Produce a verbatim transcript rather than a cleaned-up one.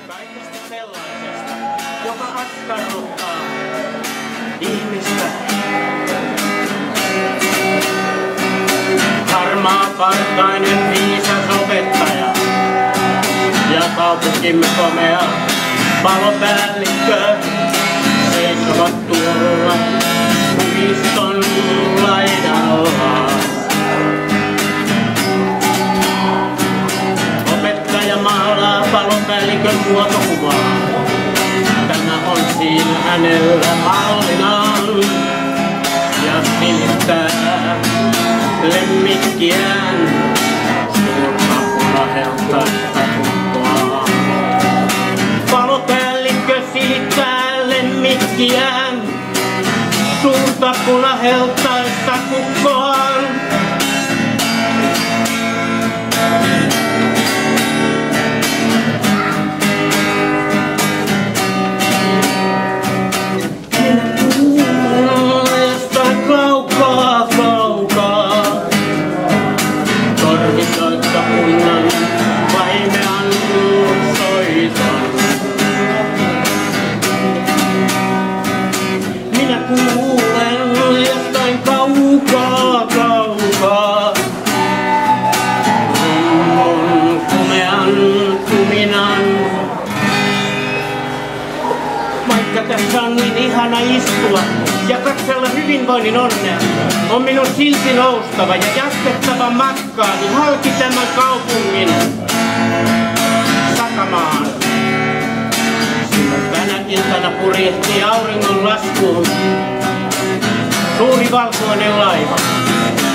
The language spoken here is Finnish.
Kaikesta sellaisesta, joka askarruttaa ihmistä. Harmaapartainen viisas opettaja ja kaupunkimme komea palopäällikkö seisovat tuolla puiston laidalla. Opettaja maalaa palopäällikön muotokuvaa. Tämä on siinä hänellä mallinaan ja silittää lemmikkiään suurta punaheltaista kukkoa. Palopäällikkö silittää lemmikkiään suurta punaheltaista kukkoaan. Tässä on niin ihana istua ja katsella hyvinvoinnin onnea. On minun silti noustava ja jatkettava matkaani halki tämän kaupungin takamaan. Sillä tänä iltana purjehtii auringon laskuun suuri valkoinen laiva.